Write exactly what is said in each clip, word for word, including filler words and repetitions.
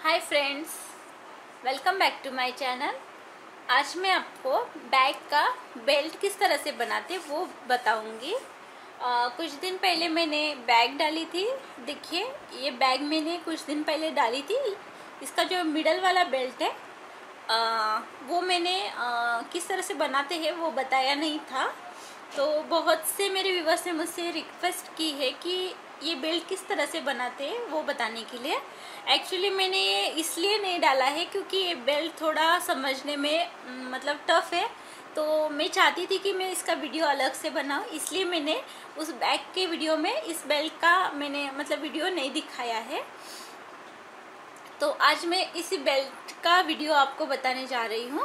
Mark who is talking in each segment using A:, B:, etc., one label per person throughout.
A: Hi friends, welcome back to my channel. आज मैं आपको बैग का बेल्ट किस तरह से बनाते वो बताऊंगी। uh, कुछ दिन पहले मैंने बैग डाली थी। देखिए, ये बैग मैंने कुछ दिन पहले डाली थी। इसका जो मिडल वाला बेल्ट है uh, वो मैंने uh, किस तरह से बनाते हैं वो बताया नहीं था। तो बहुत से मेरे व्यूअर्स ने मुझसे रिक्वेस्ट की है कि ये बेल्ट किस तरह से बनाते हैं वो बताने के लिए। एक्चुअली मैंने ये इसलिए नहीं डाला है क्योंकि ये बेल्ट थोड़ा समझने में मतलब टफ़ है, तो मैं चाहती थी कि मैं इसका वीडियो अलग से बनाऊं, इसलिए मैंने उस बैग के वीडियो में इस बेल्ट का मैंने मतलब वीडियो नहीं दिखाया है। तो आज मैं इसी बेल्ट का वीडियो आपको बताने जा रही हूँ।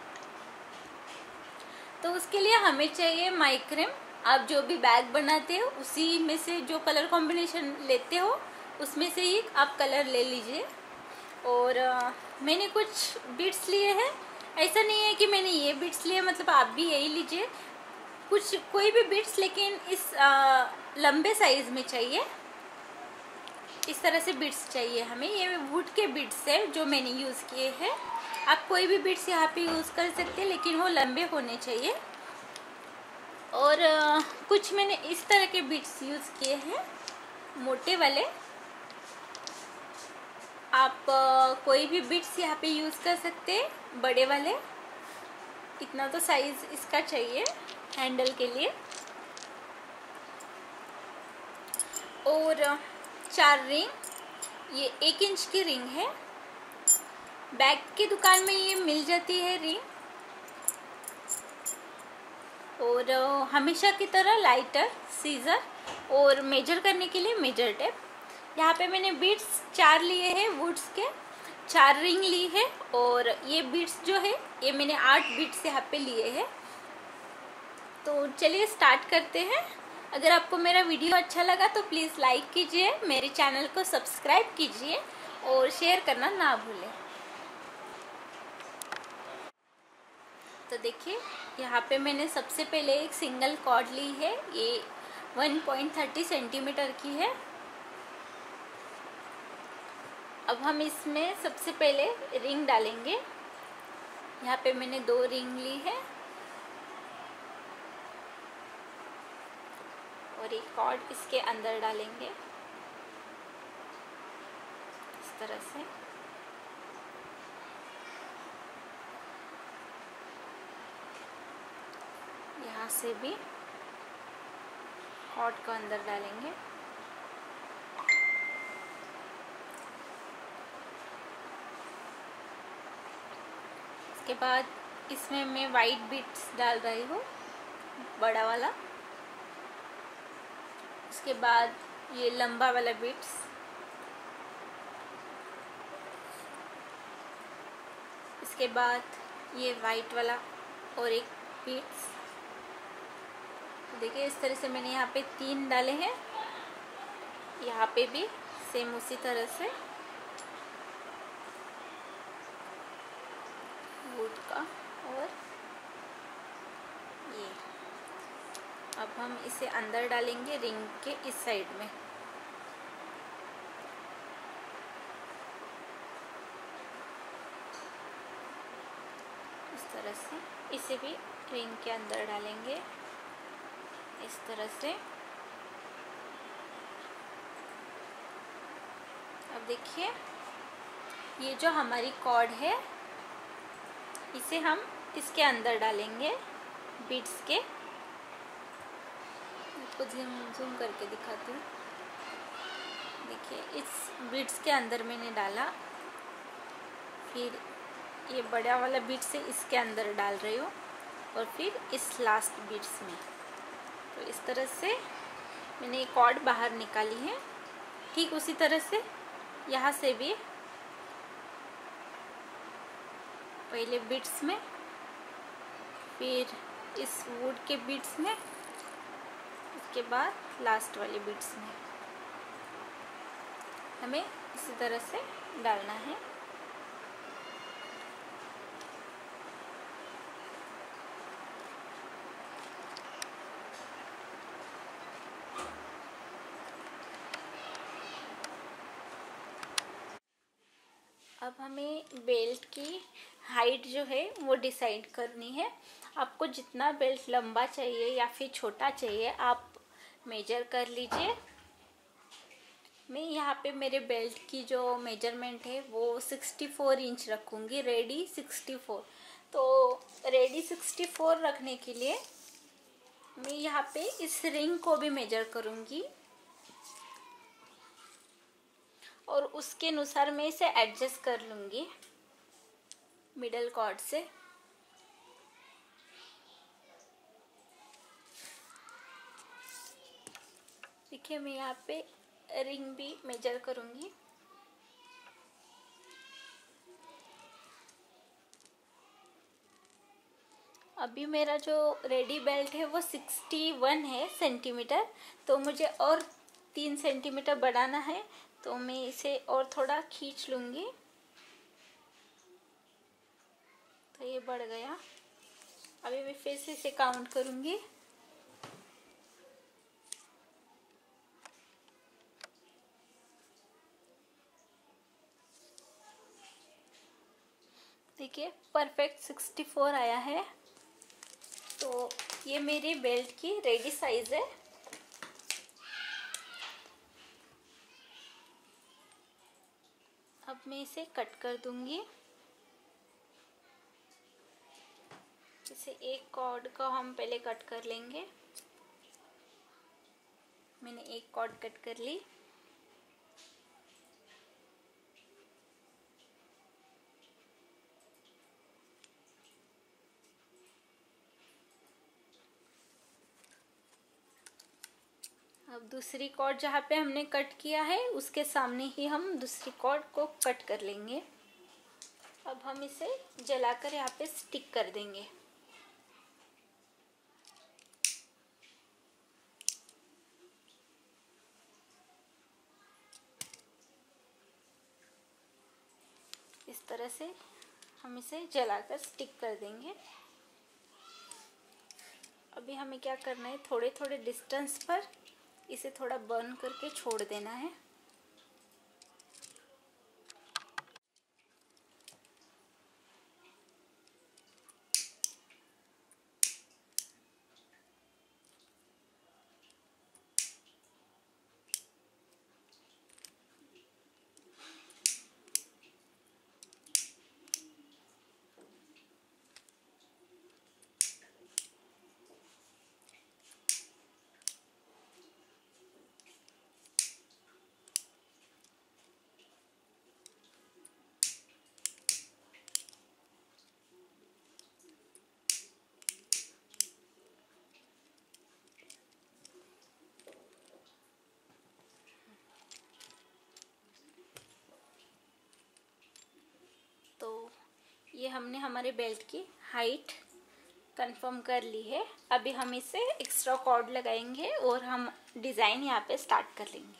A: तो उसके लिए हमें चाहिए माइक्रेम। आप जो भी बैग बनाते हो उसी में से जो कलर कॉम्बिनेशन लेते हो उसमें से ही आप कलर ले लीजिए। और आ, मैंने कुछ बीड्स लिए हैं। ऐसा नहीं है कि मैंने ये बीड्स लिए मतलब आप भी यही लीजिए, कुछ कोई भी बीड्स, लेकिन इस आ, लंबे साइज में चाहिए। इस तरह से बीड्स चाहिए हमें। ये वुड के बीड्स है जो मैंने यूज़ किए हैं। आप कोई भी बीड्स यहाँ पे यूज़ कर सकते हैं, लेकिन वो लंबे होने चाहिए। और आ, कुछ मैंने इस तरह के बीड्स यूज़ किए हैं, मोटे वाले। आप आ, कोई भी बीड्स यहाँ पे यूज़ कर सकते हैं, बड़े वाले। इतना तो साइज़ इसका चाहिए हैंडल के लिए। और चार रिंग, ये एक इंच की रिंग है। बैग की दुकान में ये मिल जाती है रिंग। और हमेशा की तरह लाइटर, सीजर और मेजर करने के लिए मेजर टेप। यहाँ पे मैंने बीड्स चार लिए हैं, वुड्स के चार रिंग ली है। और ये बीड्स जो है ये मैंने आठ बीड्स यहाँ पे लिए हैं। तो चलिए स्टार्ट करते हैं। अगर आपको मेरा वीडियो अच्छा लगा तो प्लीज़ लाइक कीजिए, मेरे चैनल को सब्सक्राइब कीजिए और शेयर करना ना भूलें। तो देखिए, यहाँ पे मैंने सबसे पहले एक सिंगल कॉर्ड ली है। ये वन पॉइंट थर्टी सेंटीमीटर की है। अब हम इसमें सबसे पहले रिंग डालेंगे। यहाँ पे मैंने दो रिंग ली है और एक कॉर्ड इसके अंदर डालेंगे इस तरह से। यहाँ से भी कॉर्ड को अंदर डालेंगे। इसके बाद इसमें मैं वाइट बीड्स डाल रही हूँ, बड़ा वाला। उसके बाद ये लंबा वाला बीड्स, इसके बाद ये वाइट वाला और एक बीड्स। देखिए, इस तरह से मैंने यहाँ पे तीन डाले हैं। यहाँ पे भी सेम उसी तरह से वुड का। और ये अब हम इसे अंदर डालेंगे रिंग के इस साइड में। इस तरह से इसे भी रिंग के अंदर डालेंगे इस तरह से। अब देखिए, ये जो हमारी कॉर्ड है इसे हम इसके अंदर डालेंगे बीड्स के। इसको जूम जूम करके दिखाती हूँ। देखिए, इस बीड्स के अंदर मैंने डाला, फिर ये बड़ा वाला बीड्स से इसके अंदर डाल रही हूँ और फिर इस लास्ट बीड्स में। तो इस तरह से मैंने एक कॉर्ड बाहर निकाली है। ठीक उसी तरह से यहाँ से भी पहले बीड्स में, फिर इस वुड के बीड्स में, उसके बाद लास्ट वाले बीड्स में हमें इसी तरह से डालना है। अब हमें बेल्ट की हाइट जो है वो डिसाइड करनी है। आपको जितना बेल्ट लंबा चाहिए या फिर छोटा चाहिए आप मेजर कर लीजिए। मैं यहाँ पे मेरे बेल्ट की जो मेजरमेंट है वो चौंसठ इंच रखूँगी, रेडी चौंसठ। तो रेडी चौंसठ रखने के लिए मैं यहाँ पे इस रिंग को भी मेजर करूँगी और उसके अनुसार मैं इसे एडजस्ट कर लूँगी मिडल कॉर्ड से। देखिए मैं यहाँ पे रिंग भी मेजर करूँगी। अभी मेरा जो रेडी बेल्ट है वो इकसठ है सेंटीमीटर, तो मुझे और तीन सेंटीमीटर बढ़ाना है, तो मैं इसे और थोड़ा खींच लूँगी। तो ये बढ़ गया। अभी मैं फिर से इसे काउंट करूँगी। देखिए परफेक्ट चौंसठ आया है। तो ये मेरी बेल्ट की रेडी साइज है। अब मैं इसे कट कर दूंगी। इसे एक कॉर्ड का हम पहले कट कर लेंगे। मैंने एक कॉर्ड कट कर ली। अब दूसरी कॉर्ड जहाँ पे हमने कट किया है उसके सामने ही हम दूसरी कॉर्ड को कट कर लेंगे। अब हम इसे जलाकर यहाँ पे स्टिक कर देंगे। इस तरह से हम इसे जलाकर स्टिक कर देंगे। अभी हमें क्या करना है, थोड़े थोड़े डिस्टेंस पर इसे थोड़ा बर्न करके छोड़ देना है। तो ये हमने हमारे बेल्ट की हाइट कंफर्म कर ली है। अभी हम इसे एक्स्ट्रा कॉर्ड लगाएंगे और हम डिज़ाइन यहाँ पे स्टार्ट कर लेंगे।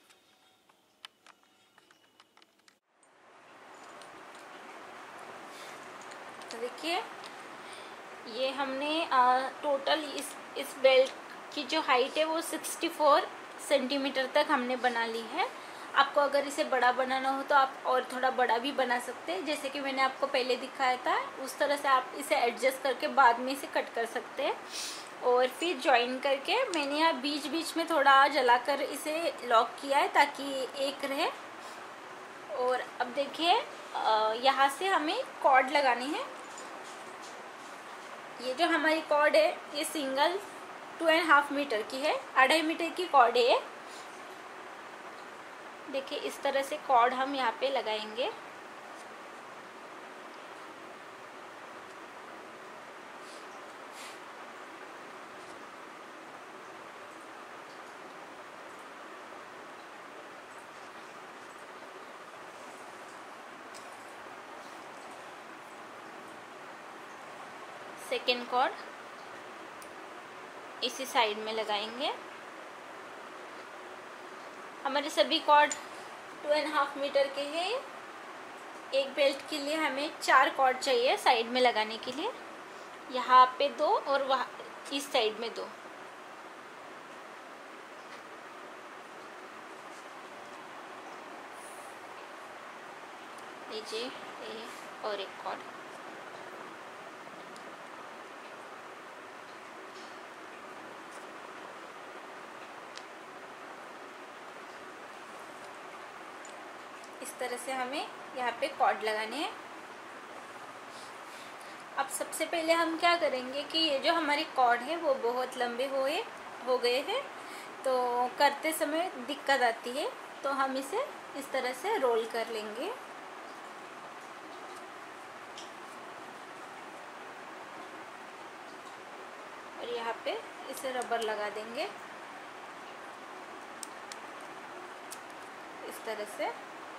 A: तो देखिए ये हमने टोटल इस इस बेल्ट की जो हाइट है वो चौंसठ सेंटीमीटर तक हमने बना ली है। आपको अगर इसे बड़ा बनाना हो तो आप और थोड़ा बड़ा भी बना सकते हैं, जैसे कि मैंने आपको पहले दिखाया था उस तरह से आप इसे एडजस्ट करके बाद में इसे कट कर सकते हैं। और फिर जॉइन करके मैंने यहाँ बीच बीच में थोड़ा जलाकर इसे लॉक किया है ताकि एक रहे। और अब देखिए यहाँ से हमें कॉर्ड लगानी है। ये जो हमारी कॉर्ड है ये single two and half metre की है, अढ़ाई मीटर की कॉर्ड है। देखिए इस तरह से कॉर्ड हम यहाँ पे लगाएंगे। सेकेंड कॉर्ड इसी साइड में लगाएंगे। हमारे सभी cord two and half metre के हैं। एक बेल्ट के लिए हमें चार कॉर्ड चाहिए साइड में लगाने के लिए। यहाँ पे दो और वहाँ इस साइड में दो। लीजिए ये और एक कॉर्ड। इस तरह से हमें यहाँ पे कॉर्ड लगाने हैं। अब सबसे पहले हम क्या करेंगे कि ये जो हमारी कॉर्ड है वो बहुत लंबे हुए हो गए हैं, तो करते समय दिक्कत आती है, तो हम इसे इस तरह से रोल कर लेंगे। और यहाँ पे इसे रबर लगा देंगे इस तरह से।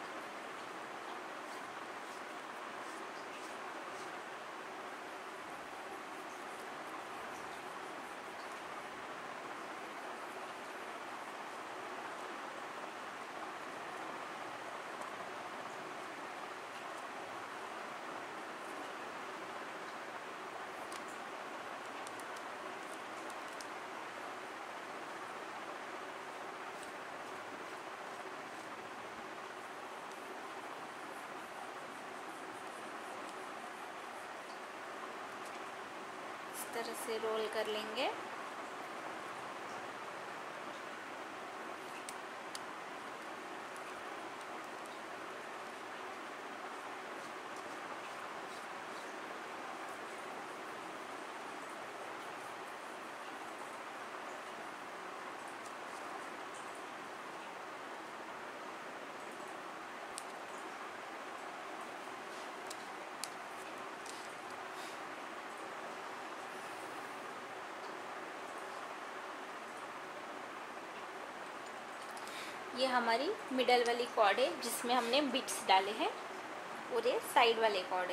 A: इस तरह से रोल कर लेंगे। ये हमारी मिडल वाली कॉर्ड है जिसमें हमने बीट्स डाले हैं, और ये साइड वाले कॉर्ड है।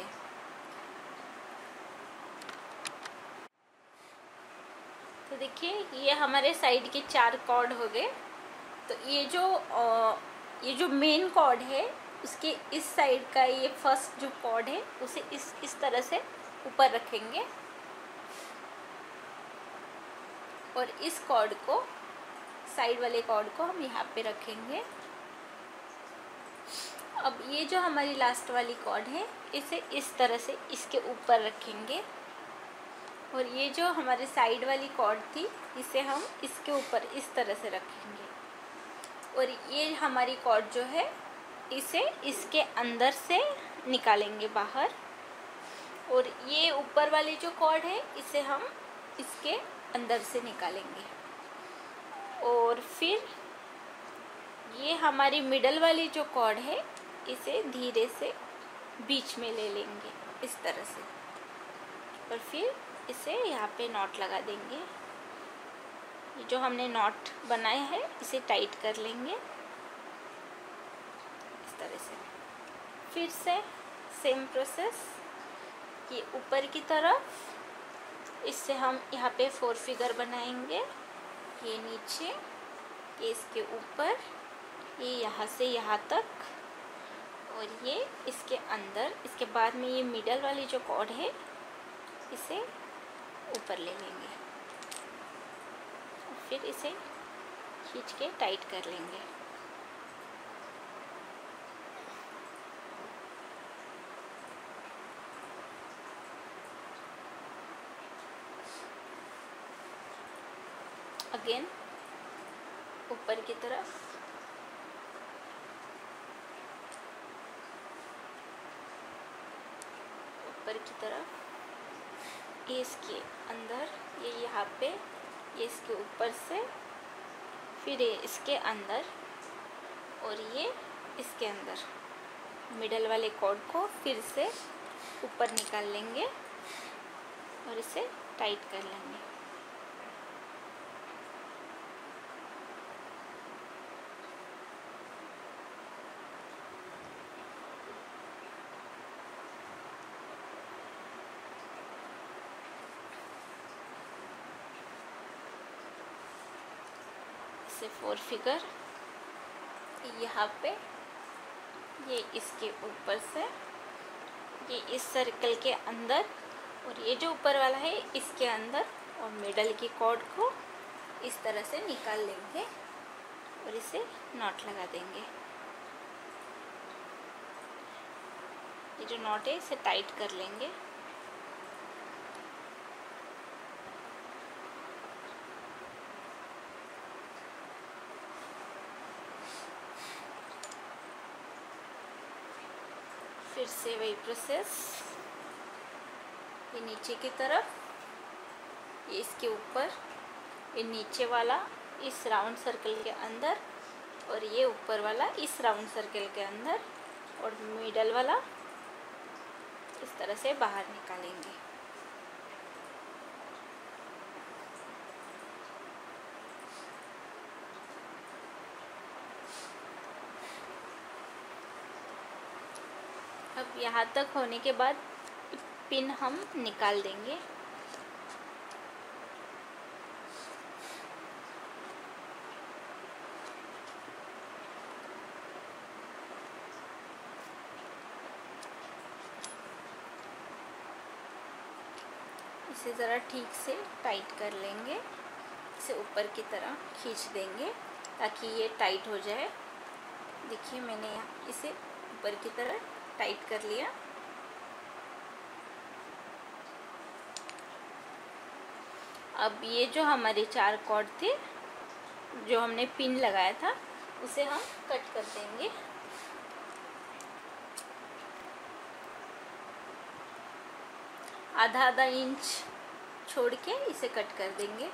A: तो देखिए ये हमारे साइड के चार कॉर्ड हो गए। तो ये जो ये जो मेन कॉर्ड है उसके इस साइड का ये फर्स्ट जो कॉर्ड है उसे इस इस तरह से ऊपर रखेंगे, और इस कॉर्ड को, साइड वाले कॉर्ड को हम यहाँ पे रखेंगे। अब ये जो हमारी लास्ट वाली कॉर्ड है इसे इस तरह से इसके ऊपर रखेंगे, और ये जो हमारे साइड वाली कॉर्ड थी इसे हम इसके ऊपर इस तरह से रखेंगे, और ये हमारी कॉर्ड जो है इसे इसके अंदर से निकालेंगे बाहर, और ये ऊपर वाली जो कॉर्ड है इसे हम इसके अंदर से निकालेंगे। और फिर ये हमारी मिडल वाली जो कॉर्ड है इसे धीरे से बीच में ले लेंगे इस तरह से, और फिर इसे यहाँ पे नॉट लगा देंगे। ये जो हमने नॉट बनाया है इसे टाइट कर लेंगे इस तरह से। फिर से सेम प्रोसेस, ये ऊपर की तरफ इससे हम यहाँ पे फोर फिगर बनाएंगे, ये नीचे, ये इसके ऊपर, ये यहाँ से यहाँ तक, और ये इसके अंदर। इसके बाद में ये मिडल वाली जो कॉर्ड है इसे ऊपर ले लेंगे, फिर इसे खींच के टाइट कर लेंगे। अगेन ऊपर की तरफ, ऊपर की तरफ, ये इसके अंदर, ये यहाँ पे, ये इसके ऊपर से, फिर ये इसके अंदर, और ये इसके अंदर। मिडल वाले कॉर्ड को फिर से ऊपर निकाल लेंगे और इसे टाइट कर लेंगे। से फोर फिगर यहाँ पे, ये इसके ऊपर से, ये इस सर्कल के अंदर, और ये जो ऊपर वाला है इसके अंदर, और मिडल की कॉर्ड को इस तरह से निकाल लेंगे और इसे नॉट लगा देंगे। ये जो नॉट है इसे टाइट कर लेंगे। फिर से वही प्रोसेस, ये नीचे की तरफ, ये इसके ऊपर, ये नीचे वाला इस राउंड सर्कल के अंदर, और ये ऊपर वाला इस राउंड सर्कल के अंदर, और मिडल वाला इस तरह से बाहर निकालेंगे। अब यहाँ तक होने के बाद पिन हम निकाल देंगे। इसे ज़रा ठीक से टाइट कर लेंगे, इसे ऊपर की तरह खींच देंगे ताकि ये टाइट हो जाए। देखिए मैंने यहाँ इसे ऊपर की तरह टाइट कर लिया। अब ये जो हमारे चार कॉर्ड थे जो हमने पिन लगाया था उसे हम कट कर देंगे। आधा आधा इंच छोड़ के इसे कट कर देंगे।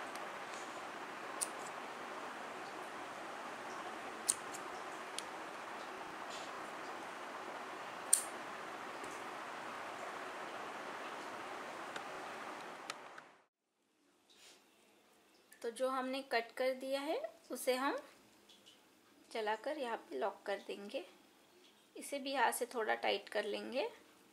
A: तो जो हमने कट कर दिया है उसे हम चलाकर यहाँ पे लॉक कर देंगे। इसे भी यहाँ से थोड़ा टाइट कर लेंगे।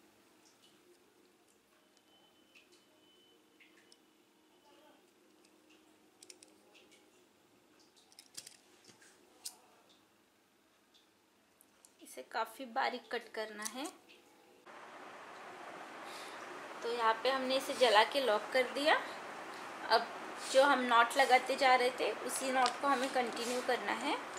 A: इसे काफ़ी बारीक कट करना है। तो यहाँ पे हमने इसे जला के लॉक कर दिया। अब जो हम नॉट लगाते जा रहे थे उसी नॉट को हमें कंटिन्यू करना है।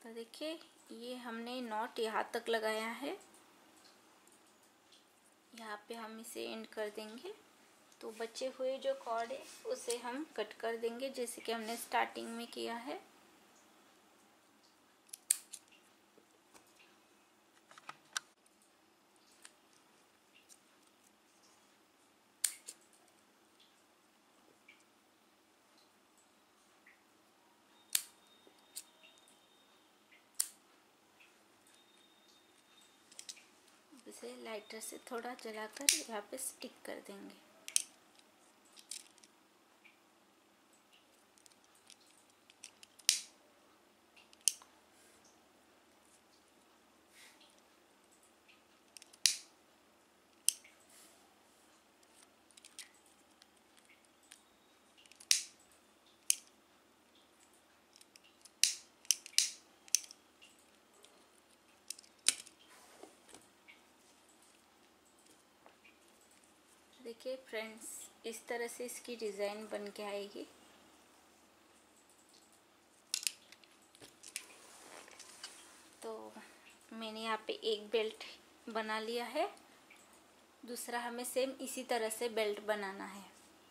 A: तो देखिए ये हमने नॉट यहाँ तक लगाया है, यहाँ पे हम इसे एंड कर देंगे। तो बचे हुए जो कॉर्ड है उसे हम कट कर देंगे जैसे कि हमने स्टार्टिंग में किया है। इसे लाइटर से थोड़ा जलाकर यहाँ पे स्टिक कर देंगे। देखिए फ्रेंड्स, इस तरह से इसकी डिज़ाइन बन के आएगी। तो मैंने यहाँ पे एक बेल्ट बना लिया है, दूसरा हमें सेम इसी तरह से बेल्ट बनाना है।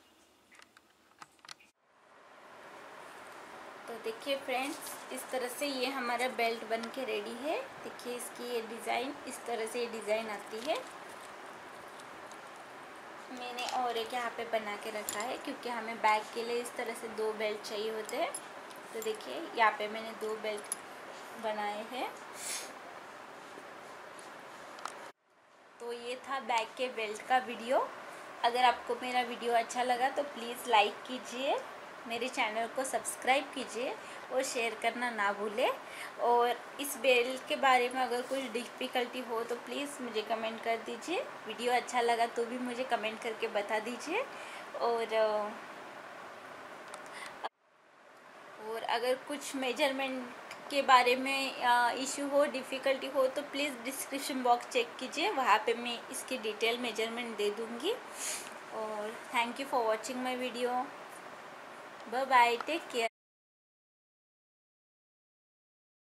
A: तो देखिए फ्रेंड्स, इस तरह से ये हमारा बेल्ट बन के रेडी है। देखिए इसकी ये डिज़ाइन, इस तरह से ये डिज़ाइन आती है। मैंने और एक यहाँ पे बना के रखा है क्योंकि हमें बैग के लिए इस तरह से दो बेल्ट चाहिए होते हैं। तो देखिए यहाँ पे मैंने दो बेल्ट बनाए हैं। तो ये था बैग के बेल्ट का वीडियो। अगर आपको मेरा वीडियो अच्छा लगा तो प्लीज़ लाइक कीजिए, मेरे चैनल को सब्सक्राइब कीजिए और शेयर करना ना भूलें। और इस बेल्ट के बारे में अगर कुछ डिफ़िकल्टी हो तो प्लीज़ मुझे कमेंट कर दीजिए। वीडियो अच्छा लगा तो भी मुझे कमेंट करके बता दीजिए। और और अगर कुछ मेजरमेंट के बारे में इशू हो, डिफ़िकल्टी हो तो प्लीज़ डिस्क्रिप्शन बॉक्स चेक कीजिए, वहाँ पे मैं इसकी डिटेल मेजरमेंट दे दूँगी। और thank you for watching my video. Bye bye, take care.